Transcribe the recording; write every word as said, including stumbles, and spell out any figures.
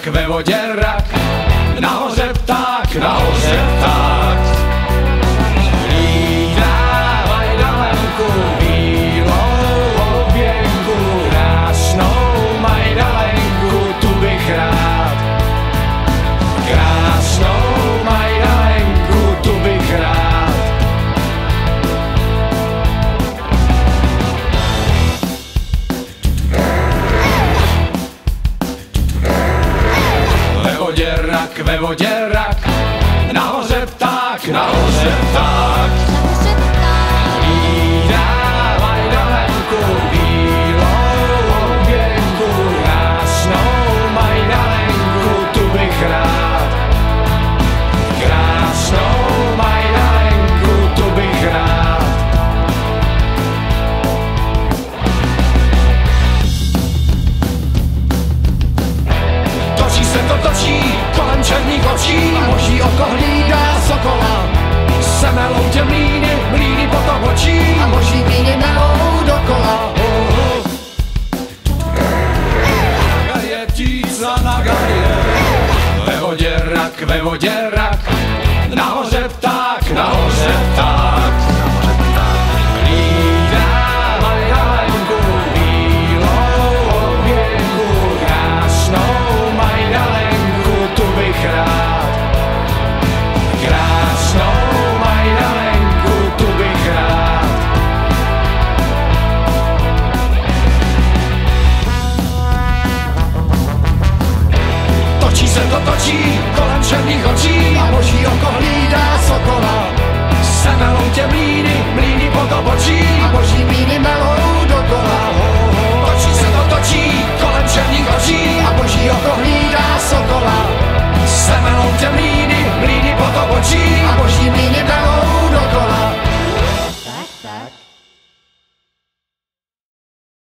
rak, ve vodě rak, nahoře pták, nahoře pták. Lídávaj dalenku, bílou oběnku, krásnou majdalenku, tu bych rád. Krásnou majdalenku, tu bych rád. Ve vodě rak, ve vodě rak, nahoře pták, nahoře pták. Lídávaj dalenku, bílou oběnku, krásnou majdalenku, tu bych rád. Krásnou majdalenku, tu bych rád. Točí se to točí, kolem černých očí, moží oko hlídá sokola. Semelou tě mlýny, mlýny potom očí, A možný mlýny melou dokola. je tíca na gaje. Ve vodě rak, ve vodě rak,